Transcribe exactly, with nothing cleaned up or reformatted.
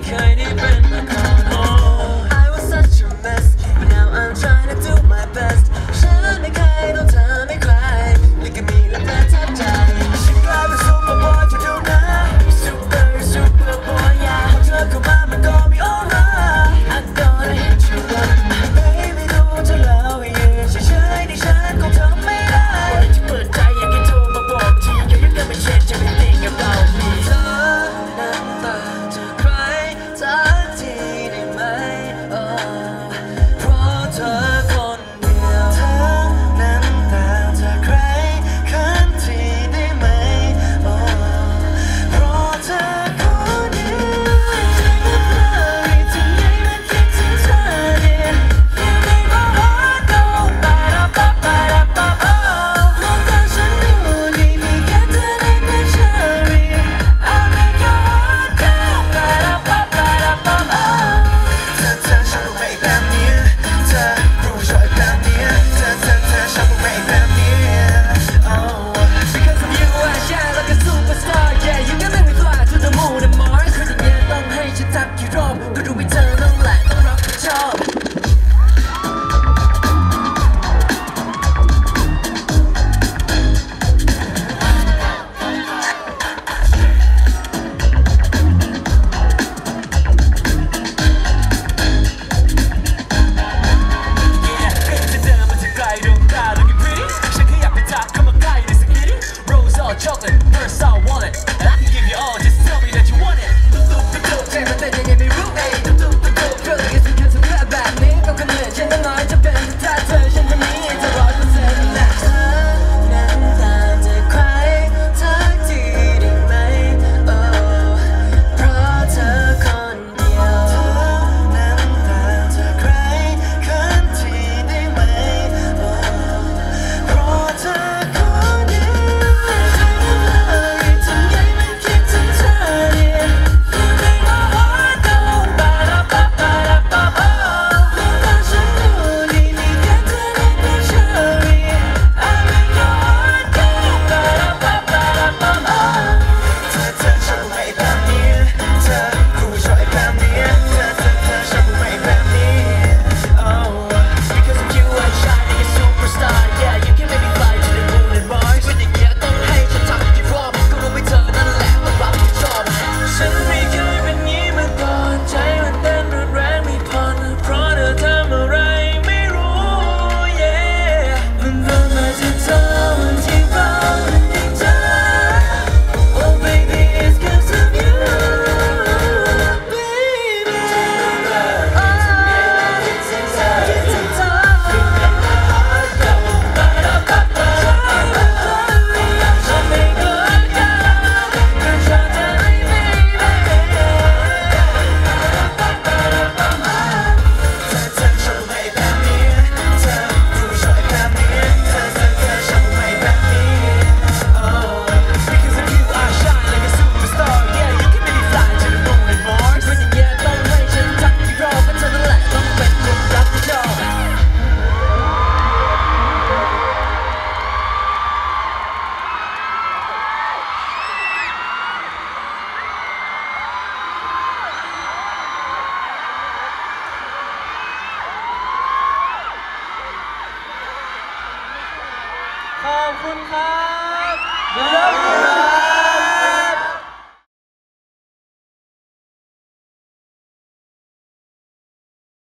เคยได้เป็นมาก่อน I was such a mess but now I'm trying to do my best ฉันไม่เคยต้องทำให้ใครและก็มีและประทับใจฉันกลายเป็น super boy ที่ดูนะ super super boy อยากพอเธอเข้ามามันก็มี aura I gonna hit you up baby ดูเธอแล้วให้ยืนเฉยๆที่ฉันคงทำไม่ได้ที่เปิดใจอยากให้โทรมาบอกทีอย่าไม่เกินไปเช็ดจะไม่ติงกับเราเธอนั้นต่างจากใครสักทีได้ไหมเพราะเธอคนเดียวเธอนั้นต่างจากใครคันทีได้ไหมเพราะเธอคนเดียวใจกับเลยถึงยังไม่คิดถึงเธอเนี่ย You make my heart go ba da ba ba da ba oh มองตาฉันดูดีมีแค่เธอในแต่เชอรี่ I make your heart go ba da ba ba da ba oh เธอเธอชอบอะไรแบบนี้เธอรู้ชอบแบบนี้เธอเธอเธอชอบอะไรแบบนี้ Oh because of you I shine like a superstar yeah you can make me fly to the moon and Mars คืออย่างเงี้ยต้องให้ฉันทักกี่รอบก็ดูไม่เธอนั่นแหละต้องรับผิดชอบ Chocolate, first I want it, and I can give you all. Just tell me that you want it. Do do do do, ใจมันเต้นยังไงไม่รู้ Hey, do do do do, girl, I guess because of thatแบบนี้ก็กำเนิดฉันต้องน้อยจะเป็นถ้าเธอฉันจะมีจะร้อยเปอร์เซ็นต์แหละเธอนั้นต่างจากใครสักทีได้ไหม Oh เพราะเธอคนเดียวเธอนั้นต่างจากใครคันทีได้ไหม Oh เพราะเธอคนเดียวขอบคุณครับ